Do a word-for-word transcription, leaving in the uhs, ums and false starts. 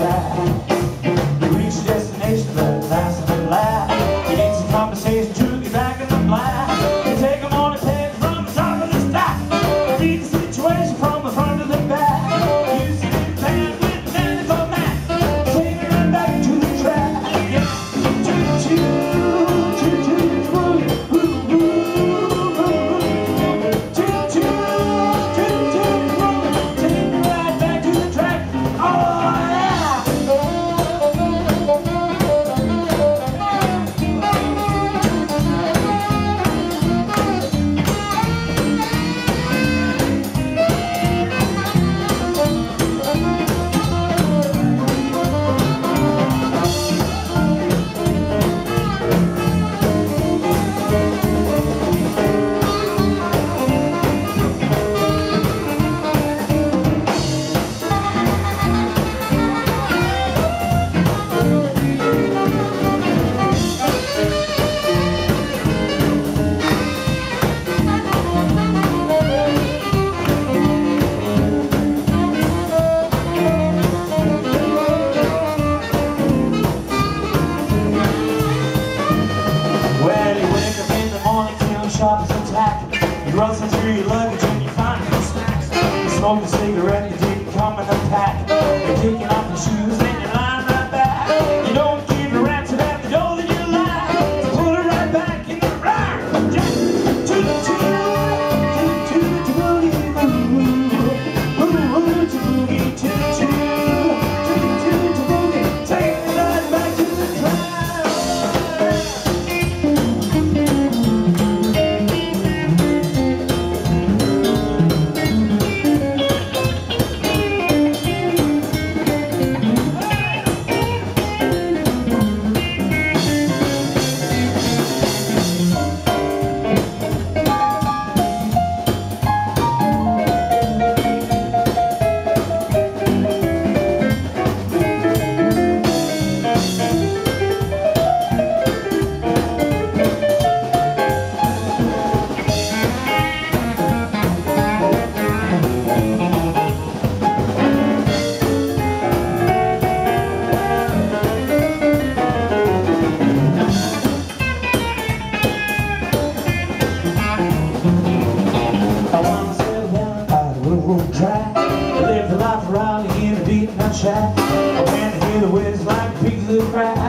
track. You reach your destination, but last a little laugh. You need some conversation to get back in the black. You take them on a peg from the top of the stack. Read the situation from the front to the back. You see the band with the man for man. Take it right back to the track. Yeah. Choo-choo, choo-choo, boogie, ooh, ooh, ooh, ooh. Choo-choo, choo-choo, boogie. Take it right back to the track. Oh, sharp as a tack. You rustle through your luggage and you find some snacks. You smoke a cigarette, you take a come in a pack. You're kicking off your shoes and you line right back. You don't give your rats about the dough that you like. So put it right back in the rack. Choo-choo, choo-choo, boogie, ooh, ooh, ooh, boogie, choo-choo, choo-choo, boogie. Take it right back to the track. Live the life around here, beating my shack. I went to hear the words like pigs of the crack.